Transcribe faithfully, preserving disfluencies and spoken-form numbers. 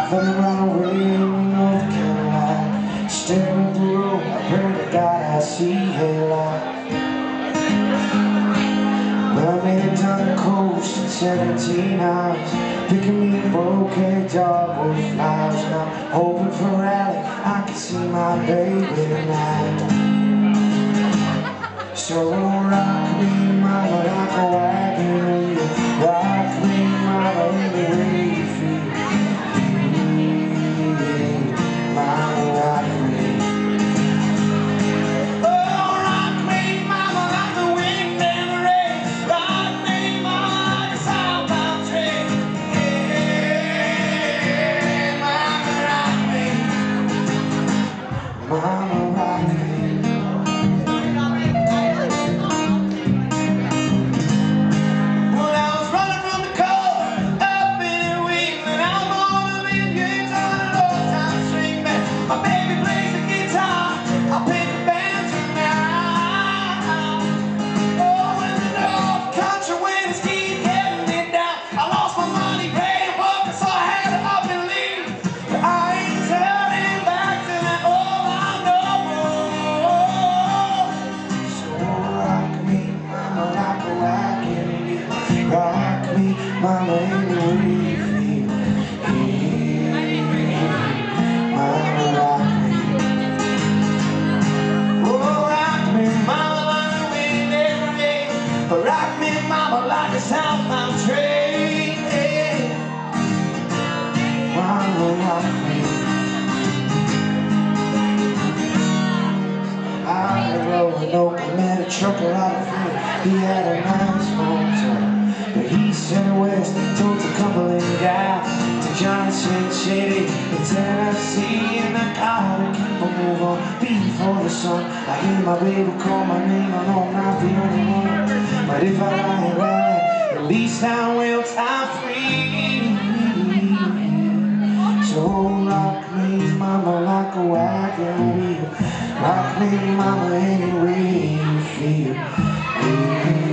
Let me run away in North Carolina. Staring through, I pray to God I see headlights. Well, I made it down the coast in seventeen hours, picking me a bouquet, dogwood flowers. And I'm hoping for rally, I can see my baby tonight. So rock me, mama, like a wagon wheel. Rock me, mama, any way you feel. Mama, rock me. Oh, rock me, mama, like the wind and the rain. Rock me, mama, like a southbound train. Yeah, mama, rock me. Mama, rock me. My baby plays the guitar, I'll pick the band tonight. Oh, in the North Country winds keep getting me down. I lost my money paying work, so I had to up and leave. But I ain't turning back to that all I know. So rock me, mama, like a wagon wheel. Rock me, mama, any way you feel. Rock me, mama, like a southbound train. Yeah. Mama, rock me. I was rolling over, I met a trucker out of free. He had a nice motor, but he sent west, told a Cumberland guy to Johnson City in Tennessee. In the car to keep a move on before the sun. I hear my baby call my name, I know I'm not the only one. But if I lie right, at least I will time free. So rock me, mama, like a wagon wheel. Rock me, mama, any way you feel.